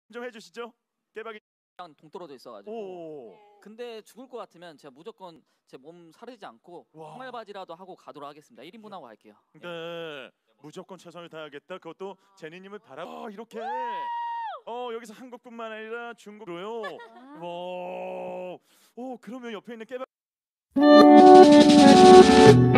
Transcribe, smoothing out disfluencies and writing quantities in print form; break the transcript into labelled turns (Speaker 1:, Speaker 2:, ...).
Speaker 1: 좀 해주시죠. 깨박이.
Speaker 2: 동떨어져 있어가지고.
Speaker 1: 오.
Speaker 2: 근데 죽을 것 같으면 제가 무조건 제 몸 사르지 않고
Speaker 1: 와.
Speaker 2: 총알바지라도 하고 가도록 하겠습니다. 1인분 하고 갈게요.
Speaker 1: 네. 무조건 최선을 다하겠다. 그것도 제니님을 바라. 이렇게. 여기서 한국뿐만 아니라 중국으로요. 와. 오, 그러면 옆에 있는 깨박.